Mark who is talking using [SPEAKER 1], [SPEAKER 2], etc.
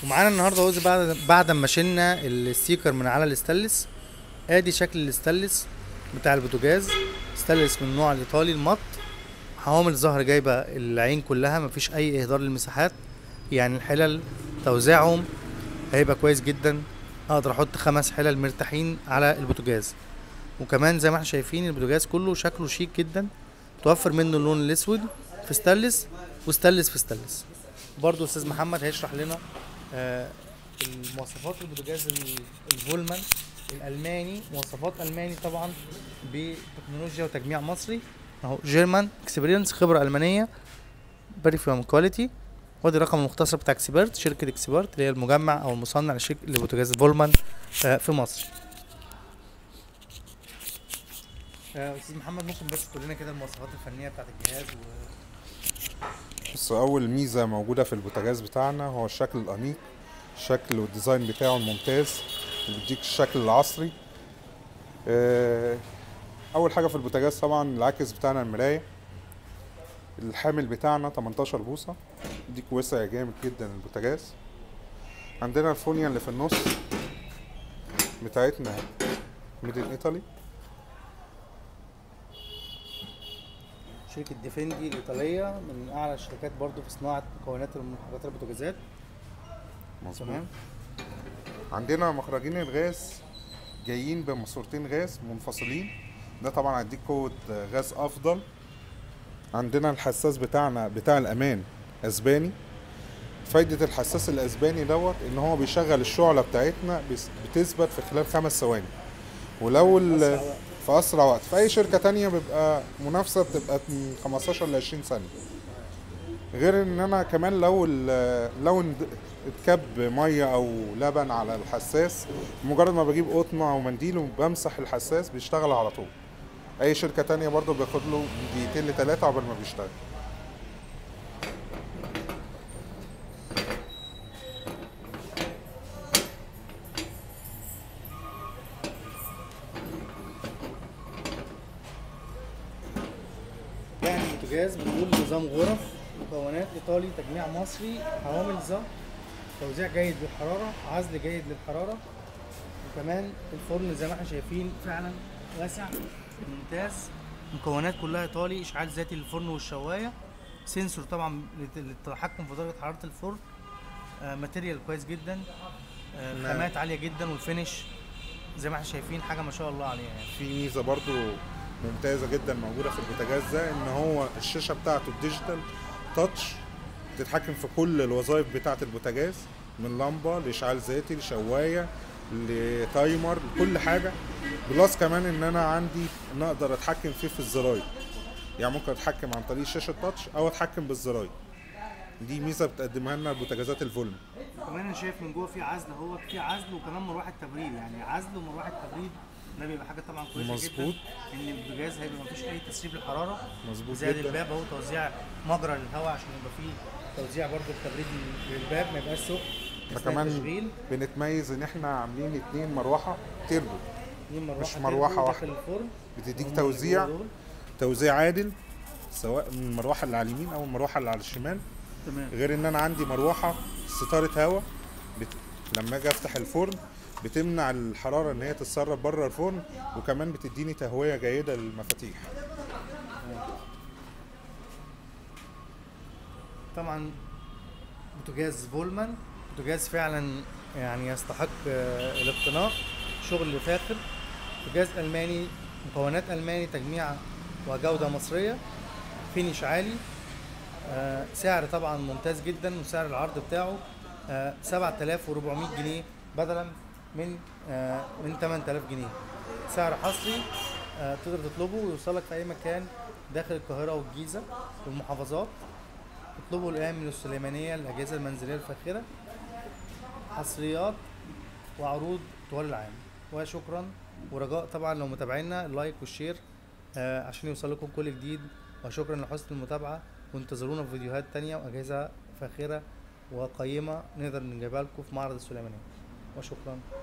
[SPEAKER 1] ومعانا النهارده وز بعد ما شلنا الستيكر من على الاستانلس. ادي شكل الاستانلس بتاع البوتاجاز. استانلس من النوع الايطالي المط. حوامل ظهر جايبه العين كلها، مفيش اي اهدار للمساحات، يعني الحلل توزيعهم هيبقى كويس جدا. اقدر احط 5 حلل مرتاحين على البوتاجاز. وكمان زي ما احنا شايفين البوتاجاز كله شكله شيك جدا، توفر منه اللون الاسود في ستانلس وستانلس في ستانلس. برضو استاذ محمد هيشرح لنا آه، المواصفات البوتاجاز الفولمان الالماني، مواصفات الماني طبعا بتكنولوجيا وتجميع مصري اهو. جيرمان اكسبيرينس، خبره المانيه، بريفيوم كواليتي. وادي الرقم المختصر بتاع اكسبيرت، شركه اكسبيرت اللي هي المجمع او المصنع لبوتاجاز فولمان في مصر. استاذ محمد ممكن بس تقول لنا كده المواصفات الفنيه بتاعت الجهاز
[SPEAKER 2] بص، اول ميزه موجوده في البوتاجاز بتاعنا هو الشكل الانيق. الشكل والديزاين بتاعه الممتاز وبيديك الشكل العصري. اول حاجه في البوتاجاز طبعا العاكس بتاعنا المرايه. الحامل بتاعنا 18 بوصه، يديك وسع جامد جدا البوتاجاز. عندنا الفونيا اللي في النص بتاعتنا ميد ان ايطالي.
[SPEAKER 1] شركة ديفندي الإيطالية من أعلى الشركات برضو في صناعة مكونات ومحركات البوتاجازات.
[SPEAKER 2] مظبوط.
[SPEAKER 1] تمام.
[SPEAKER 2] عندنا مخرجين الغاز جايين بماسورتين غاز منفصلين، ده طبعا هيديك قوة غاز أفضل. عندنا الحساس بتاعنا بتاع الأمان أسباني. فايدة الحساس الأسباني دوت إن هو بيشغل الشعلة بتاعتنا بتثبت في خلال 5 ثواني، ولو في أسرع وقت. في أي شركة تانية بيبقى منافسة بتبقى من 15 ل 20 ثانية. غير ان انا كمان لو اتكب ميه او لبن على الحساس، مجرد ما بجيب قطنه او منديل وبمسح الحساس بيشتغل على طول. اي شركه تانية برضو بياخد له من 2 ل 3 عقبال ما بيشتغل.
[SPEAKER 1] يعني البوتاجاز بنقول نظام غرف، مكونات إيطالي، تجميع مصري، حوامل ظهر، توزيع جيد للحرارة، عزل جيد للحرارة. وكمان الفرن زي ما احنا شايفين فعلا واسع ممتاز. مكونات كلها إيطالي، إشعال ذاتي للفرن والشواية، سنسور طبعا للتحكم في درجة حرارة الفرن. ماتيريال كويس جدا، خامات عالية جدا، والفينش زي ما احنا شايفين حاجة ما شاء الله عليها يعني.
[SPEAKER 2] في ميزه برضو ممتازه جدا موجوده في البوتاجاز ده، ان هو الشاشه بتاعته الديجيتال تاتش، تتحكم في كل الوظائف بتاعه البوتاجاز، من لمبه لاشعال ذاتي لشوايه لتايمر لكل حاجه. بلس كمان ان انا عندي ان اقدر اتحكم فيه في الزراير، يعني ممكن اتحكم عن طريق شاشه تاتش او اتحكم بالزراير. دي ميزه بتقدمها لنا البوتاجازات الفولم.
[SPEAKER 1] كمان انا شايف من جوه في عزل، هو في عزل وكمان مروحه تبريد، يعني عزل ومروحه تبريد. ده بيبقى حاجه طبعا كويسه
[SPEAKER 2] مظبوط.
[SPEAKER 1] جدا، ان البوتاجاز هيبقى مفيش اي تسريب للحراره.
[SPEAKER 2] مظبوط
[SPEAKER 1] زائد
[SPEAKER 2] جدا.
[SPEAKER 1] الباب اهو توزيع مجرى للهواء عشان يبقى فيه توزيع برضو التبريد للباب ما يبقاش سخن
[SPEAKER 2] احنا
[SPEAKER 1] اثناء
[SPEAKER 2] كمان
[SPEAKER 1] التشغيل.
[SPEAKER 2] بنتميز ان احنا عاملين 2 مروحه تيربو،
[SPEAKER 1] 2
[SPEAKER 2] مش
[SPEAKER 1] مروحه
[SPEAKER 2] مروحه
[SPEAKER 1] تربو
[SPEAKER 2] واحده.
[SPEAKER 1] داخل الفرن.
[SPEAKER 2] بتديك
[SPEAKER 1] هم اللي جوه دول.
[SPEAKER 2] توزيع عادل، سواء من المروحه اللي على اليمين او المروحه اللي على الشمال.
[SPEAKER 1] تمام.
[SPEAKER 2] غير ان انا عندي مروحه ستاره هواء بت... لما اجي افتح الفرن بتمنع الحراره ان هي تتسرب بره الفرن، وكمان بتديني تهويه جيده للمفاتيح.
[SPEAKER 1] طبعا بوتاجاز فولمان بوتاجاز فعلا يعني يستحق الاقتناء. شغل فاخر، بوتاجاز الماني، مكونات الماني، تجميع وجوده مصريه، فينيش عالي. سعر طبعا ممتاز جدا، وسعر العرض بتاعه 7400 جنيه بدلا من 8000 جنيه. سعر حصري، تقدر تطلبه ويوصلك في اي مكان داخل القاهره والجيزه والمحافظات. اطلبوا الآن من السليمانية الأجهزة المنزلية الفاخرة، حصريات وعروض طوال العام. وشكرا، ورجاء طبعا لو متابعينا اللايك والشير عشان يوصل لكم كل جديد. وشكرا لحسن المتابعة، وانتظرونا في فيديوهات تانية وأجهزة فاخرة وقيمة نقدر نجيبها لكم في معرض السليمانية. وشكرا.